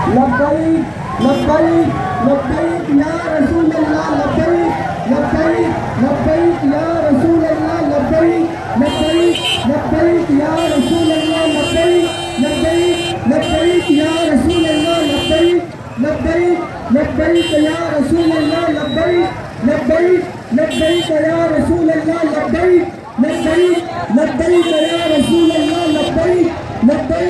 लब्बैक लब्बैक लब्बैक या रसूल अल्लाह लब्बैक लब्बैक लब्बैक या रसूल अल्लाह लब्बैक लब्बैक लब्बैक या रसूल अल्लाह लब्बैक लब्बैक लब्बैक या रसूल अल्लाह लब्बैक लब्बैक लब्बैक या रसूल अल्लाह लब्बैक लब्बैक लब्बैक या रसूल अल्लाह लब्बैक लब्बैक लब्बैक या रसूल अल्लाह लब्बैक लब्बैक।